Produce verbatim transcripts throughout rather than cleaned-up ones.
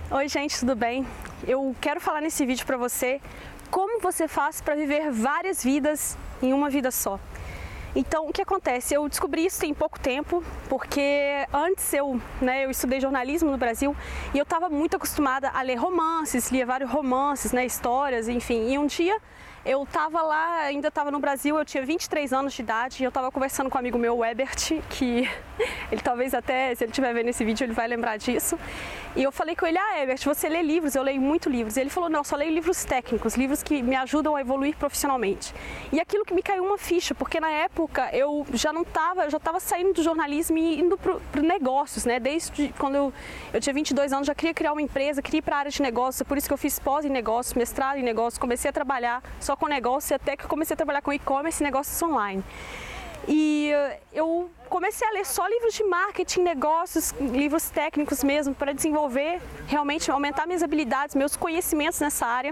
Oi gente, tudo bem? Eu quero falar nesse vídeo para você como você faz para viver várias vidas em uma vida só. Então, o que acontece? Eu descobri isso tem pouco tempo, porque antes eu, né, eu estudei jornalismo no Brasil e eu estava muito acostumada a ler romances, lia vários romances, né, histórias, enfim. E um dia eu estava lá, ainda estava no Brasil, eu tinha vinte e três anos de idade e eu estava conversando com um amigo meu, o Ebert, que ele talvez até, se ele estiver vendo esse vídeo, ele vai lembrar disso. E eu falei com ele, ah, Ebert, você lê livros? Eu leio muito livros. E ele falou, não, eu só leio livros técnicos, livros que me ajudam a evoluir profissionalmente. E aquilo que me caiu uma ficha, porque na época eu já não estava, eu já estava saindo do jornalismo e indo para negócios, né? Desde quando eu, eu tinha vinte e dois anos, já queria criar uma empresa, queria ir para a área de negócios, por isso que eu fiz pós em negócios, mestrado em negócios, comecei a trabalhar só com negócio, até que eu comecei a trabalhar com e-commerce e negócios online. E eu comecei a ler só livros de marketing, negócios, livros técnicos mesmo, para desenvolver, realmente aumentar minhas habilidades, meus conhecimentos nessa área.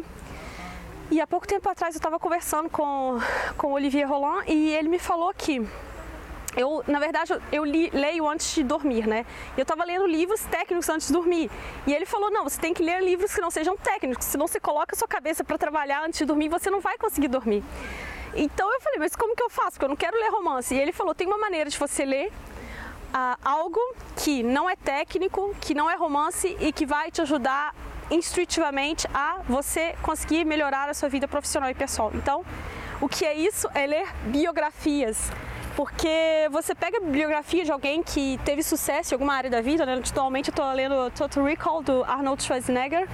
E há pouco tempo atrás eu estava conversando com, com o Olivier Roland e ele me falou que eu, na verdade, eu li, leio antes de dormir, né? Eu estava lendo livros técnicos antes de dormir. E ele falou, não, você tem que ler livros que não sejam técnicos, senão você coloca a sua cabeça para trabalhar antes de dormir, você não vai conseguir dormir. Então eu falei, mas como que eu faço? Porque eu não quero ler romance. E ele falou, tem uma maneira de você ler ah, algo que não é técnico, que não é romance e que vai te ajudar intuitivamente a você conseguir melhorar a sua vida profissional e pessoal. Então, o que é isso? É ler biografias. Porque você pega a biografia de alguém que teve sucesso em alguma área da vida, né? Atualmente eu estou lendo Total Recall, do Arnold Schwarzenegger,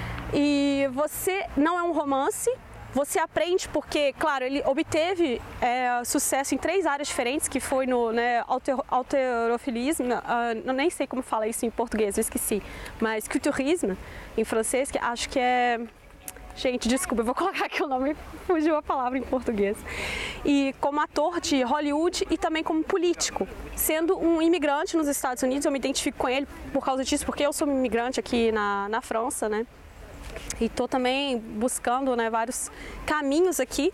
e você não é um romance, você aprende porque, claro, ele obteve é, sucesso em três áreas diferentes, que foi no né, alter, alterofilismo, uh, eu nem sei como fala isso em português, eu esqueci, mas culturisme, em francês, que acho que é... Gente, desculpa, eu vou colocar aqui o nome, fugiu a palavra em português. E como ator de Hollywood e também como político. Sendo um imigrante nos Estados Unidos, eu me identifico com ele por causa disso, porque eu sou um imigrante aqui na, na França, né? E estou também buscando né, vários caminhos aqui.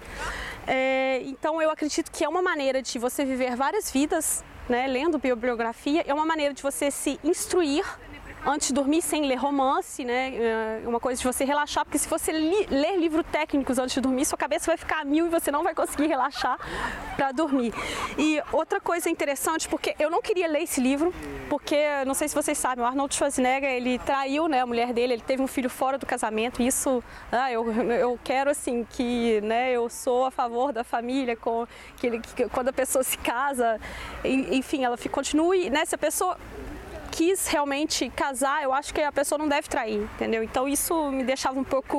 É, então eu acredito que é uma maneira de você viver várias vidas, né, lendo bibliografia, é uma maneira de você se instruir antes de dormir sem ler romance, né? É uma coisa de você relaxar, porque se você li, ler livros técnicos antes de dormir, sua cabeça vai ficar a mil e você não vai conseguir relaxar para dormir. E outra coisa interessante, porque eu não queria ler esse livro, porque, não sei se vocês sabem, o Arnold Schwarzenegger, ele traiu né, a mulher dele, ele teve um filho fora do casamento, e isso, ah, eu, eu quero assim, que né, eu sou a favor da família, com, que, ele, que quando a pessoa se casa, enfim, ela continue, né, se a pessoa quis realmente casar, eu acho que a pessoa não deve trair, entendeu? Então isso me deixava um pouco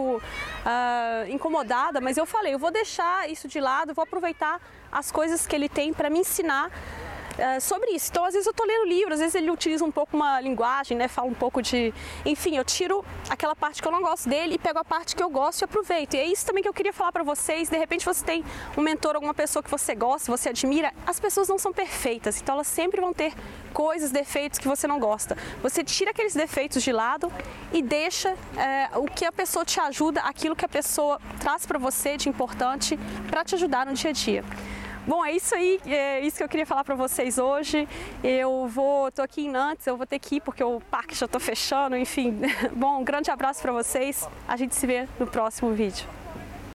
uh, incomodada, mas eu falei, eu vou deixar isso de lado, vou aproveitar as coisas que ele tem para me ensinar Uh, sobre isso. Então, às vezes eu tô lendo livro, às vezes ele utiliza um pouco uma linguagem, né, fala um pouco de... Enfim, eu tiro aquela parte que eu não gosto dele e pego a parte que eu gosto e aproveito. E é isso também que eu queria falar pra vocês. De repente você tem um mentor, alguma pessoa que você gosta, você admira. As pessoas não são perfeitas, então elas sempre vão ter coisas, defeitos que você não gosta. Você tira aqueles defeitos de lado e deixa é, o que a pessoa te ajuda, aquilo que a pessoa traz pra você de importante pra te ajudar no dia a dia. Bom, é isso aí, é isso que eu queria falar para vocês hoje. Eu vou, tô aqui em Nantes, eu vou ter que ir porque o parque já está fechando, enfim. Bom, um grande abraço para vocês, a gente se vê no próximo vídeo.